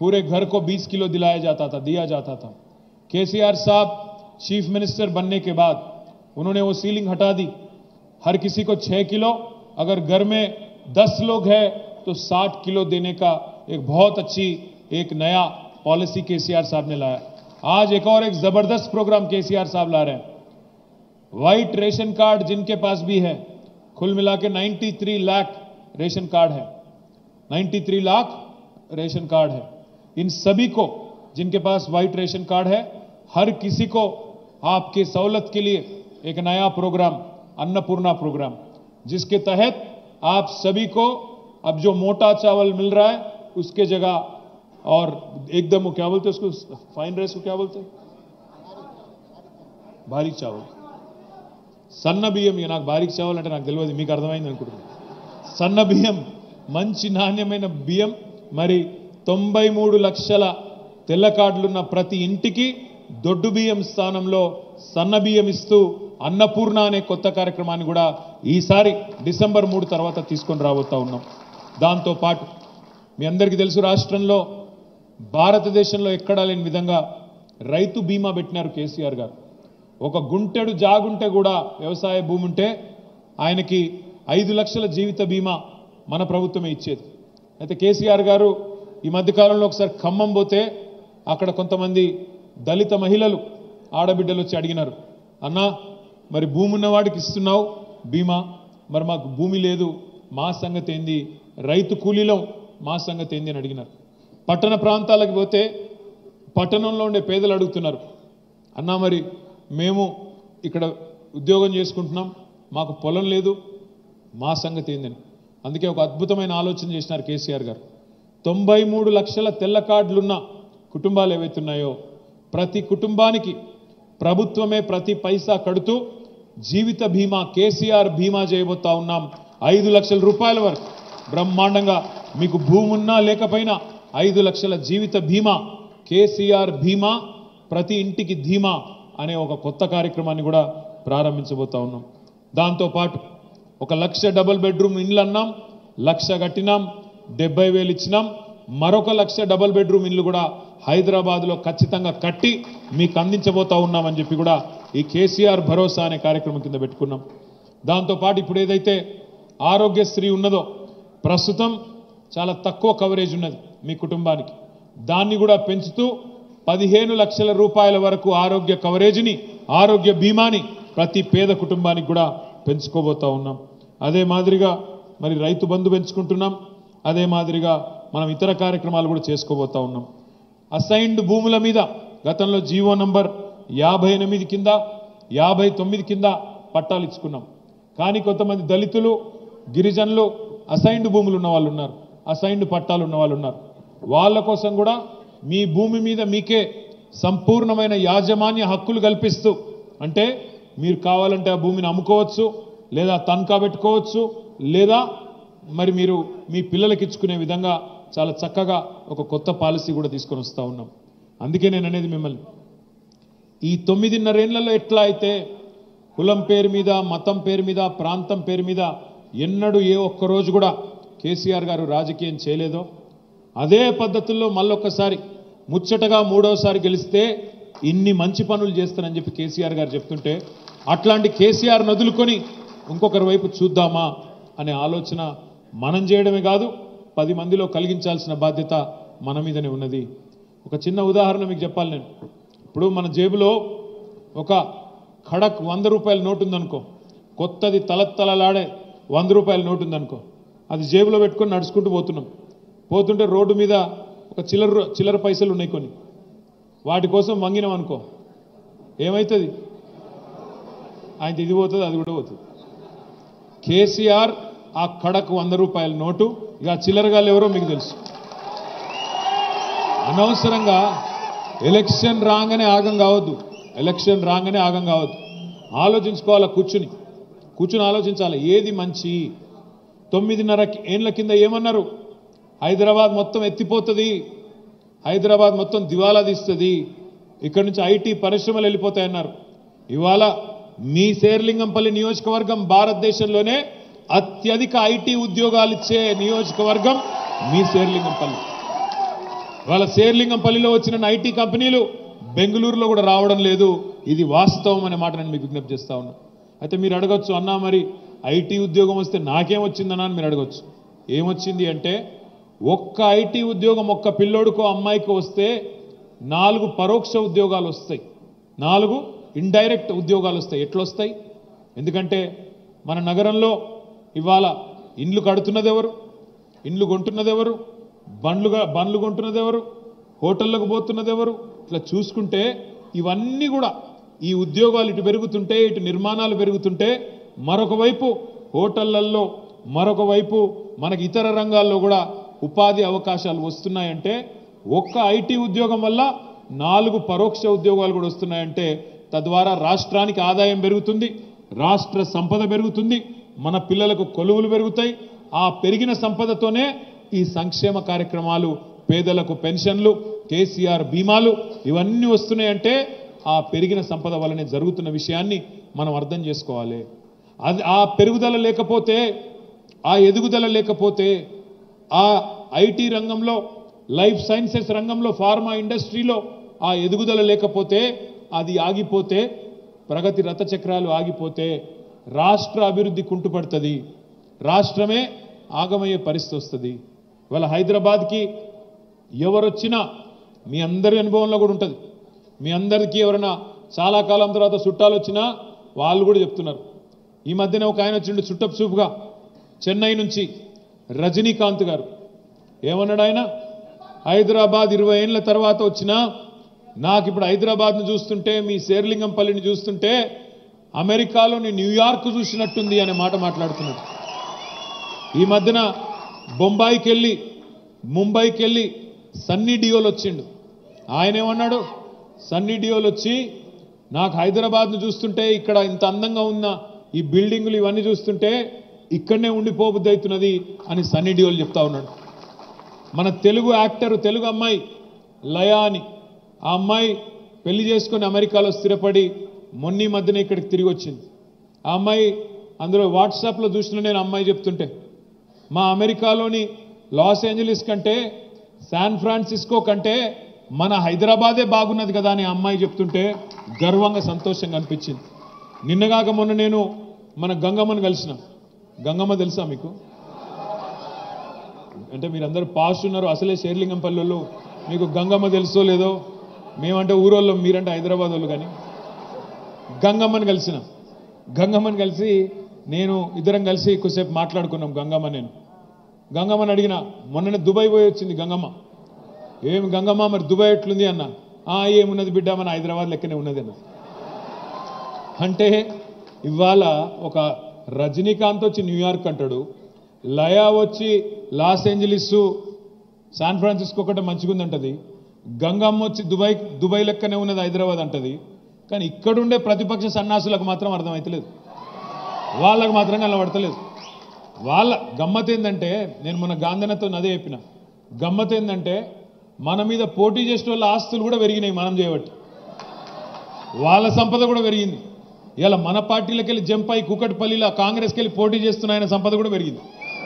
पूरे घर को 20 किलो दिया जाता था। केसीआर साहब चीफ मिनिस्टर बनने के बाद उन्होंने वो सीलिंग हटा दी, हर किसी को 6 किलो, अगर घर में 10 लोग हैं तो 60 किलो देने का एक बहुत अच्छी एक नया पॉलिसी केसीआर साहब ने लाया। आज एक और एक जबरदस्त प्रोग्राम केसीआर साहब ला रहे हैं। व्हाइट रेशन कार्ड जिनके पास भी है, कुल मिला के 93 लाख रेशन कार्ड है, 93 लाख रेशन कार्ड है। इन सभी को जिनके पास व्हाइट रेशन कार्ड है, हर किसी को आपकी सहूलत के लिए एक नया प्रोग्राम अन्नपूर्णा प्रोग्राम, जिसके तहत आप सभी को अब जो मोटा चावल मिल रहा है उसके जगह और एकदम क्या बोलते हैं उसको, फाइन राइस को क्या बोलते हैं, बारीक चावल, సన్న బియ్యం. నాకు బారీక్ చావల్ అంటే నాకు తెలియదు, మీకు అర్థమైంది అనుకుంటున్నాను. సన్న బియ్యం, మంచి నాణ్యమైన బియ్యం, మరి 93 లక్షల తెల్ల కార్డులున్న ప్రతి ఇంటికి దొడ్డు బియ్యం స్థానంలో సన్న బియ్యం ఇస్తూ అన్నపూర్ణ అనే కొత్త కార్యక్రమాన్ని కూడా ఈసారి డిసెంబర్ 3 తర్వాత తీసుకొని రాబోతా ఉన్నాం. దాంతో పాటు మీ అందరికీ తెలుసు, రాష్ట్రంలో భారతదేశంలో ఎక్కడా లేని విధంగా రైతు బీమా పెట్టినారు కేసీఆర్ గారు. ఒక గుంటెడు జాగుంటే కూడా వ్యవసాయ భూమి ఉంటే ఆయనకి 5 లక్షల జీవిత బీమా మన ప్రభుత్వమే ఇచ్చేది. అయితే కేసీఆర్ గారు ఈ మధ్యకాలంలో ఒకసారి ఖమ్మం పోతే అక్కడ కొంతమంది దళిత మహిళలు ఆడబిడ్డలు వచ్చి అడిగినారు, అన్నా మరి భూమి ఉన్నవాడికి ఇస్తున్నావు బీమా, మరి మాకు భూమి లేదు, మా సంగతి ఏంది, రైతు కూలీలో మా సంగతి ఏంది అని అడిగినారు. పట్టణ ప్రాంతాలకు పోతే పట్టణంలో ఉండే పేదలు అడుగుతున్నారు, అన్నా మరి మేము ఇక్కడ ఉద్యోగం చేసుకుంటున్నాం, మాకు పొలం లేదు, మా సంగతి ఏందని. అందుకే ఒక అద్భుతమైన ఆలోచన చేసినారు కేసీఆర్ గారు. 93 లక్షల తెల్ల కార్డులున్న కుటుంబాలు ఏవైతున్నాయో ప్రతి కుటుంబానికి ప్రభుత్వమే ప్రతి పైసా కడుతూ జీవిత బీమా కేసీఆర్ బీమా చేయబోతా ఉన్నాం. 5 లక్షల రూపాయల వరకు బ్రహ్మాండంగా మీకు భూమి ఉన్నా లేకపోయినా 5 లక్షల జీవిత బీమా కేసీఆర్ బీమా ప్రతి ఇంటికి ధీమా అనే ఒక కొత్త కార్యక్రమాన్ని కూడా ప్రారంభించబోతా ఉన్నాం. దాంతోపాటు 1 లక్ష డబుల్ బెడ్రూమ్ ఇండ్లు అన్నాం, 1 లక్ష కట్టినాం, 70,000 ఇచ్చినాం. మరొక 1 లక్ష డబుల్ బెడ్రూమ్ ఇండ్లు కూడా హైదరాబాద్లో ఖచ్చితంగా కట్టి మీకు అందించబోతా ఉన్నామని చెప్పి కూడా ఈ కేసీఆర్ భరోసా అనే కార్యక్రమం కింద పెట్టుకున్నాం. దాంతోపాటు ఇప్పుడు ఏదైతే ఆరోగ్యశ్రీ ఉన్నదో ప్రస్తుతం చాలా తక్కువ కవరేజ్ ఉన్నది మీ కుటుంబానికి, దాన్ని కూడా పెంచుతూ 15 లక్షల రూపాయల వరకు ఆరోగ్య కవరేజీని, ఆరోగ్య బీమాని ప్రతి పేద కుటుంబానికి కూడా పెంచుకోబోతా ఉన్నాం. అదే మాదిరిగా మరి రైతు బంధు పెంచుకుంటున్నాం, అదే మాదిరిగా మనం ఇతర కార్యక్రమాలు కూడా చేసుకోబోతా ఉన్నాం. అసైన్డ్ భూముల మీద గతంలో జీవో నంబర్ 58 కింద 59 కింద పట్టాలు ఇచ్చుకున్నాం. కానీ కొంతమంది దళితులు, గిరిజనులు అసైన్డ్ భూములు ఉన్న వాళ్ళు ఉన్నారు, అసైన్డ్ పట్టాలు ఉన్న వాళ్ళు ఉన్నారు. వాళ్ళ కోసం కూడా మీ భూమి మీద మీకే సంపూర్ణమైన యాజమాన్య హక్కులు కల్పిస్తూ, అంటే మీరు కావాలంటే ఆ భూమిని అమ్ముకోవచ్చు, లేదా తనఖా పెట్టుకోవచ్చు, లేదా మరి మీరు మీ పిల్లలకి ఇచ్చుకునే విధంగా చాలా చక్కగా ఒక కొత్త పాలసీ కూడా తీసుకొని వస్తూ ఉన్నాం. అందుకే నేను అనేది మిమ్మల్ని, ఈ 9.5 ఏళ్లలో ఎట్లా అయితే కులం పేరు మీద, మతం పేరు మీద, ప్రాంతం పేరు మీద ఎన్నడూ ఏ ఒక్కరోజు కూడా కేసీఆర్ గారు రాజకీయం చేయలేదో, అదే పద్ధతుల్లో మళ్ళొక్కసారి ముచ్చటగా 3వసారి గెలిస్తే ఇన్ని మంచి పనులు చేస్తానని చెప్పి కేసీఆర్ గారు చెప్తుంటే, అట్లాంటి కేసీఆర్ నదులుకొని ఇంకొకరి వైపు చూద్దామా అనే ఆలోచన మనం చేయడమే కాదు, 10 మందిలో కలిగించాల్సిన బాధ్యత మన మీదనే ఉన్నది. ఒక చిన్న ఉదాహరణ మీకు చెప్పాలి నేను. ఇప్పుడు మన జేబులో ఒక ఖడక్ 100 రూపాయల నోటు ఉందనుకో, కొత్తది తలతలలాడే 100 రూపాయల నోటు ఉందనుకో, అది జేబులో పెట్టుకొని నడుచుకుంటూ పోతున్నాం. పోతుంటే రోడ్డు మీద ఒక చిల్లర పైసలు ఉన్నాయి కొన్ని, వాటి కోసం వంగినాం అనుకో, ఏమవుతుంది? ఆయన ఇది పోతుంది, అది కూడా పోతుంది. కేసీఆర్ ఆ ఖడక్ 100 రూపాయల నోటు, ఇక చిల్లరగాళ్ళు ఎవరో మీకు తెలుసు. అనవసరంగా ఎలక్షన్ రాగానే ఆగం కావద్దు, ఎలక్షన్ రాగానే ఆగం కావద్దు. ఆలోచించుకోవాలా, కూర్చుని ఆలోచించాలి ఏది మంచి. 9.5 ఏళ్ల కింద ఏమన్నారు? హైదరాబాద్ మొత్తం ఎత్తిపోతుంది, హైదరాబాద్ మొత్తం దివాలా తీస్తుంది, ఇక్కడి నుంచి ఐటీ పరిశ్రమలు వెళ్ళిపోతాయన్నారు. ఇవాళ మీ శేర్లింగంపల్లి నియోజకవర్గం భారతదేశంలోనే అత్యధిక ఐటీ ఉద్యోగాలు ఇచ్చే నియోజకవర్గం మీ శేర్లింగంపల్లి. వాళ్ళ శేర్లింగంపల్లిలో వచ్చిన ఐటీ కంపెనీలు బెంగళూరులో కూడా రావడం లేదు. ఇది వాస్తవం అనే మాట నేను మీకు విజ్ఞప్తి చేస్తా ఉన్నా. అయితే మీరు అడగొచ్చు, అన్నా మరి ఐటీ ఉద్యోగం వస్తే నాకేం వచ్చిందన్నా అని మీరు అడగొచ్చు. ఏమొచ్చింది అంటే, ఒక్క ఐటీ ఉద్యోగం ఒక్క పిల్లోడికో అమ్మాయికో వస్తే 4 పరోక్ష ఉద్యోగాలు వస్తాయి, 4 ఇండైరెక్ట్ ఉద్యోగాలు వస్తాయి. ఎట్లొస్తాయి? ఎందుకంటే మన నగరంలో ఇవాళ ఇండ్లు కడుతున్నది ఎవరు, ఇండ్లు కొంటున్నది ఎవరు, బండ్లు కొంటున్నది ఎవరు, హోటళ్లకు పోతున్నది ఎవరు? ఇట్లా చూసుకుంటే ఇవన్నీ కూడా ఈ ఉద్యోగాలు ఇటు పెరుగుతుంటే, ఇటు నిర్మాణాలు పెరుగుతుంటే, మరొక వైపు హోటళ్లలో, మరొక వైపు మనకి ఇతర రంగాల్లో కూడా ఉపాధి అవకాశాలు వస్తున్నాయంటే, ఒక్క ఐటీ ఉద్యోగం వల్ల 4 పరోక్ష ఉద్యోగాలు కూడా వస్తున్నాయంటే, తద్వారా రాష్ట్రానికి ఆదాయం పెరుగుతుంది, రాష్ట్ర సంపద పెరుగుతుంది, మన పిల్లలకు కొలువులు పెరుగుతాయి. ఆ పెరిగిన సంపదతోనే ఈ సంక్షేమ కార్యక్రమాలు, పేదలకు పెన్షన్లు, కేసీఆర్ బీమాలు ఇవన్నీ వస్తున్నాయంటే ఆ పెరిగిన సంపద వల్లనే జరుగుతున్న విషయాన్ని మనం అర్థం చేసుకోవాలి. అది ఆ పెరుగుదల లేకపోతే, ఆ ఎదుగుదల లేకపోతే, ఆ ఐటీ రంగంలో, లైఫ్ సైన్సెస్ రంగంలో, ఫార్మా ఇండస్ట్రీలో ఆ ఎదుగుదల లేకపోతే, అది ఆగిపోతే, ప్రగతి రథచక్రాలు ఆగిపోతే రాష్ట్ర అభివృద్ధి కుంటుపడుతుంది, రాష్ట్రమే ఆగమయ్యే పరిస్థితి వస్తుంది. ఇవాళ హైదరాబాద్కి ఎవరొచ్చినా మీ అందరి అనుభవంలో కూడా ఉంటుంది. మీ అందరికీ ఎవరైనా చాలా కాలం తర్వాత చుట్టాలు వచ్చినా వాళ్ళు కూడా చెప్తున్నారు. ఈ మధ్యన ఒక ఆయన వచ్చిండు చుట్టపు చూపుగా చెన్నై నుంచి, రజనీకాంత్ గారు. ఏమన్నాడు ఆయన? హైదరాబాద్ 20 ఏళ్ల తర్వాత వచ్చినా నాకు ఇప్పుడు హైదరాబాద్ను చూస్తుంటే, మీ శేర్లింగంపల్లిని చూస్తుంటే అమెరికాలోని న్యూయార్క్ చూసినట్టుంది అనే మాట మాట్లాడుతున్నాడు. ఈ మధ్యన బొంబాయికి వెళ్ళి, ముంబైకి వెళ్ళి సన్నీ డియోల్ వచ్చిండు. ఆయన ఏమన్నాడు? సన్నీ డియోల్ వచ్చి నాకు హైదరాబాద్ను చూస్తుంటే, ఇక్కడ ఇంత అందంగా ఉన్న ఈ బిల్డింగులు ఇవన్నీ చూస్తుంటే ఇక్కడనే ఉండిపోబుద్ధి అవుతున్నది అని సన్నీ డియోల్ చెప్తా ఉన్నాడు. మన తెలుగు యాక్టర్, తెలుగు అమ్మాయి లయా అని, ఆ అమ్మాయి పెళ్లి చేసుకొని అమెరికాలో స్థిరపడి మొన్న మధ్యన ఇక్కడికి తిరిగి వచ్చింది. ఆ అమ్మాయి అందులో వాట్సాప్లో చూసిన నేను అమ్మాయి చెప్తుంటే, మా అమెరికాలోని లాస్ ఏంజలీస్ కంటే, శాన్ ఫ్రాన్సిస్కో కంటే మన హైదరాబాదే బాగున్నది కదా అని అమ్మాయి చెప్తుంటే గర్వంగా, సంతోషంగా అనిపించింది. నిన్నగాక మొన్న నేను మన గంగమ్మను కలిసిన. గంగమ్మ తెలుసా మీకు? అంటే మీరందరూ పాస్ ఉన్నారు, అసలే శేర్లింగంపల్లిలో, మీకు గంగమ్మ తెలుసో లేదో. మేమంటే ఊరోళ్ళం, మీరంటే హైదరాబాద్ వాళ్ళు. కానీ గంగమ్మని కలిసిన. గంగమ్మని కలిసి నేను ఇద్దరం కలిసి కొద్దిసేపు మాట్లాడుకున్నాం. గంగమ్మని అడిగిన, మొన్ననే దుబాయ్ పోయి వచ్చింది గంగమ్మ. ఏమి గంగమ్మ మరి దుబాయ్ ఎట్లుంది అన్న? ఏమున్నది బిడ్డ, మన హైదరాబాద్ లెక్కనే ఉన్నది అన్న. అంటే ఇవాళ ఒక రజనీకాంత్ వచ్చి న్యూయార్క్ అంటాడు, లయా వచ్చి లాస్ ఏంజలీస్, శాన్ ఫ్రాన్సిస్కో కంటే మంచిగుందంటది, గంగమ్మ వచ్చి దుబాయ్ లెక్కనే ఉన్నది హైదరాబాద్ అంటది. కానీ ఇక్కడుండే ప్రతిపక్ష సన్నాసులకు మాత్రం అర్థమవుతలేదు, వాళ్ళకు మాత్రం కనబడతలేదు. వాళ్ళ గమ్మత్ ఏంటంటే, నేను మన గాంధీనతో అదే చెప్పిన, గమ్మత్ ఏంటంటే మన మీద పోటీ చేసిన వాళ్ళ ఆస్తులు కూడా పెరిగినాయి మనం చేయబట్టి, వాళ్ళ సంపద కూడా పెరిగింది. ఇలా మన పార్టీలకు వెళ్ళి జంప్ అయి కుకట్పల్లిలో కాంగ్రెస్కి వెళ్ళి పోటీ చేస్తున్న ఆయన సంపద కూడా పెరిగింది.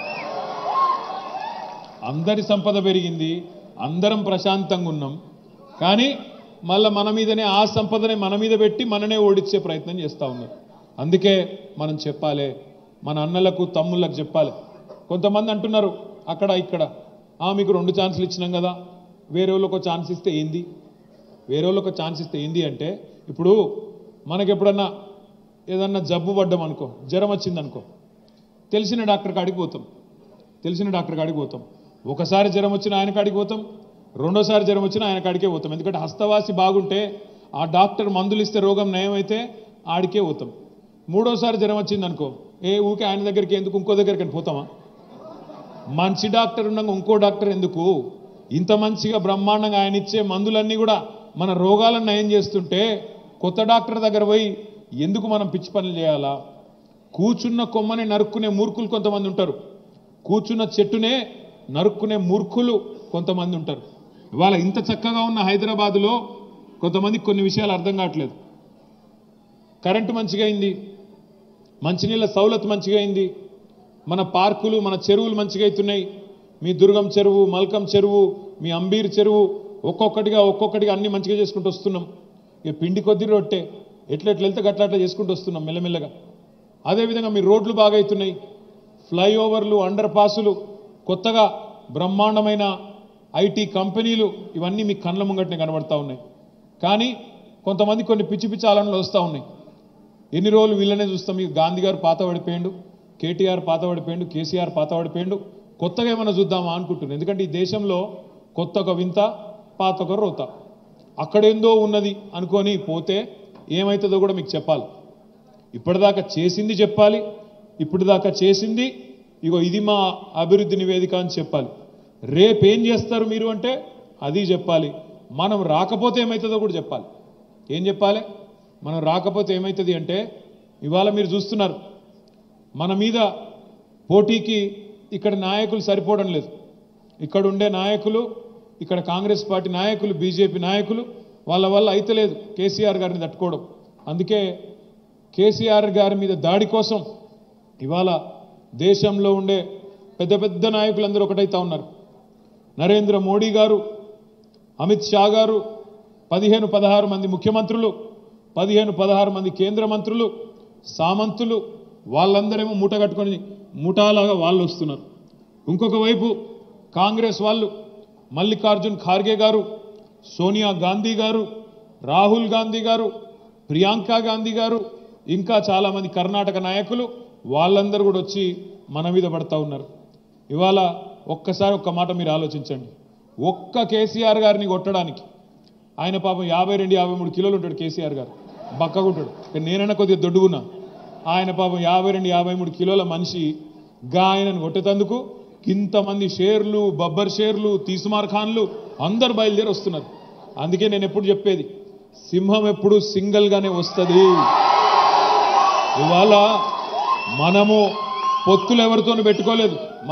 అందరి సంపద పెరిగింది, అందరం ప్రశాంతంగా ఉన్నాం. కానీ మళ్ళీ మన మీదనే ఆ సంపదనే మన మీద పెట్టి మననే ఓడించే ప్రయత్నం చేస్తూ ఉన్నారు. అందుకే మనం చెప్పాలి, మన అన్నలకు తమ్ముళ్ళకు చెప్పాలి. కొంతమంది అంటున్నారు అక్కడ ఇక్కడ, మీకు 2 ఛాన్సులు ఇచ్చినాం కదా, వేరే వాళ్ళకు ఛాన్స్ ఇస్తే ఏంది, వేరే వాళ్ళకు ఛాన్స్ ఇస్తే ఏంది అంటే, ఇప్పుడు మనకి ఎప్పుడన్నా ఏదన్నా జబ్బు పడ్డం అనుకో, జ్వరం వచ్చిందనుకో, తెలిసిన డాక్టర్ కాడికి పోతాం. ఒకసారి జ్వరం వచ్చిన ఆయన కాడికి పోతాం, రెండోసారి జ్వరం వచ్చిన ఆయన కాడికే పోతాం. ఎందుకంటే హస్తవాసి బాగుంటే ఆ డాక్టర్ మందులు ఇస్తే రోగం నయమైతే ఆడికే పోతాం. మూడోసారి జ్వరం వచ్చిందనుకో, ఊకే ఆయన దగ్గరికి ఎందుకు, ఇంకో దగ్గరికి పోతామా? మంచి డాక్టర్ ఉండగా ఇంకో డాక్టర్ ఎందుకు? ఇంత మంచిగా బ్రహ్మాండంగా ఆయన ఇచ్చే మందులన్నీ కూడా మన రోగాలను నయం చేస్తుంటే కొత్త డాక్టర్ దగ్గర పోయి ఎందుకు మనం పిచ్చి పనులు చేయాలా? కూర్చున్న కొమ్మని నరుక్కునే మూర్ఖులు కొంతమంది ఉంటారు, కూర్చున్న చెట్టునే నరుక్కునే మూర్ఖులు కొంతమంది ఉంటారు. ఇవాళ ఇంత చక్కగా ఉన్న హైదరాబాదులో కొంతమందికి కొన్ని విషయాలు అర్థం కావట్లేదు. కరెంటు మంచిగా అయింది, మంచినీళ్ళ సౌలత్ మంచిగా అయింది, మన పార్కులు, మన చెరువులు మంచిగా అవుతున్నాయి. మీ దుర్గం చెరువు, మల్కం చెరువు, మీ అంబీర్ చెరువు ఒక్కొక్కటిగా అన్ని మంచిగా చేసుకుంటూ వస్తున్నాం. ఇక పిండి కొద్ది రొట్టె ఎట్లా వెళ్తే అట్లా చేసుకుంటూ వస్తున్నాం మెల్లమెల్లగా. అదేవిధంగా మీ రోడ్లు బాగా అవుతున్నాయి, ఫ్లైఓవర్లు, అండర్ పాసులు, కొత్తగా బ్రహ్మాండమైన ఐటీ కంపెనీలు, ఇవన్నీ మీ కళ్ళ ముంగటనే కనబడతా ఉన్నాయి. కానీ కొంతమంది కొన్ని పిచ్చి పిచ్చి ఆలోచనలు వస్తూ ఉన్నాయి. ఎన్ని రోజులు వీళ్ళనే చూస్తాం. మీకు గాంధీ గారు పాత పడిపోయిండు, కేటీఆర్ పాత పడిపోయిండు, కేసీఆర్ పాత పడిపోయిండు, కొత్తగా ఏమైనా చూద్దామా అనుకుంటున్నాను. ఎందుకంటే ఈ దేశంలో కొత్త ఒక వింత, పాత ఒక రోత. అక్కడేందో ఉన్నది అనుకొని పోతే ఏమవుతుందో కూడా మీకు చెప్పాలి. ఇప్పటిదాకా చేసింది చెప్పాలి, ఇప్పటిదాకా చేసింది ఇగో ఇది మా అభివృద్ధి నివేదిక అని చెప్పాలి. రేపేం చేస్తారు మీరు అంటే అది చెప్పాలి. మనం రాకపోతే ఏమవుతుందో కూడా చెప్పాలి. ఏం చెప్పాలి? మనం రాకపోతే ఏమవుతుంది అంటే, ఇవాళ మీరు చూస్తున్నారు మన మీద పోటీకి ఇక్కడ నాయకులు సరిపోవడం లేదు. ఇక్కడ ఉండే నాయకులు, ఇక్కడ కాంగ్రెస్ పార్టీ నాయకులు, బీజేపీ నాయకులు, వాళ్ళ వల్ల అయితలేదు కేసీఆర్ గారిని తట్టుకోవడం. అందుకే కేసీఆర్ గారి మీద దాడి కోసం ఇవాళ దేశంలో ఉండే పెద్ద పెద్ద నాయకులందరూ ఒకటైతా ఉన్నారు. నరేంద్ర మోడీ గారు, అమిత్ షా గారు, 15-16 మంది ముఖ్యమంత్రులు, 15-16 మంది కేంద్ర మంత్రులు, సామంతులు, వాళ్ళందరేమో మూట కట్టుకొని ముఠాలాగా వాళ్ళు వస్తున్నారు. ఇంకొక వైపు కాంగ్రెస్ వాళ్ళు మల్లికార్జున్ ఖార్గే గారు, సోనియా గాంధీ గారు, రాహుల్ గాంధీ గారు, ప్రియాంక గాంధీ గారు, ఇంకా చాలామంది కర్ణాటక నాయకులు, వాళ్ళందరూ కూడా వచ్చి మన మీద పడతా ఉన్నారు. ఇవాళ ఒక్కసారి ఒక్క మాట మీరు ఆలోచించండి. ఒక్క కేసీఆర్ గారిని కొట్టడానికి ఆయన పాపం 52-53 కిలోలు ఉంటాడు కేసీఆర్ గారు, బక్కగుంటాడు. నేనైనా కొద్దిగా దొడ్డుగున్నా. ఆయన పాపం 52-53 కిలోల మనిషి ఆయనను కొట్టేందుకు ఇంతమంది షేర్లు, బబ్బర్ షేర్లు, తీస్మార్ ఖాన్లు అందరు బయలుదేరి వస్తున్నారు. అందుకే నేను ఎప్పుడు చెప్పేది, సింహం ఎప్పుడు సింగిల్గానే వస్తుంది. ఇవాళ మనము పొత్తులు ఎవరితో పెట్టుకోలేదు,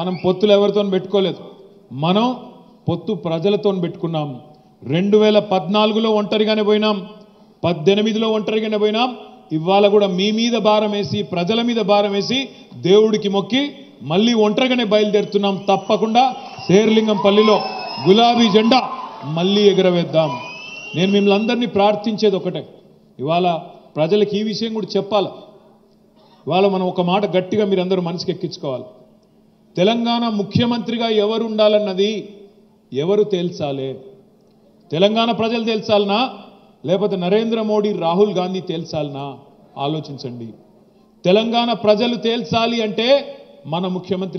మనం పొత్తు ప్రజలతో పెట్టుకున్నాం. 2014లో ఒంటరిగానే పోయినాం, 18లో ఒంటరిగానే పోయినాం. ఇవాళ కూడా మీ మీద భారం వేసి, ప్రజల మీద భారం వేసి, దేవుడికి మొక్కి మళ్ళీ ఒంటరిగానే బయలుదేరుతున్నాం. తప్పకుండా శేర్లింగంపల్లిలో గులాబీ జెండా మళ్ళీ ఎగరవేద్దాం. నేను మిమ్మల్ని అందరినీ ప్రార్థించేది ఒకటే, ఇవాళ ప్రజలకు ఈ విషయం కూడా చెప్పాలి. ఇవాళ మనం ఒక మాట గట్టిగా మీరందరూ మనసుకి ఎక్కించుకోవాలి. తెలంగాణ ముఖ్యమంత్రిగా ఎవరు ఉండాలన్నది ఎవరు తేల్చాలి? తెలంగాణ ప్రజలు తేల్చాలనా, లేకపోతే నరేంద్ర మోడీ, రాహుల్ గాంధీ తేల్చాలనా? ఆలోచించండి. తెలంగాణ ప్రజలు తేల్చాలి అంటే మన ముఖ్యమంత్రి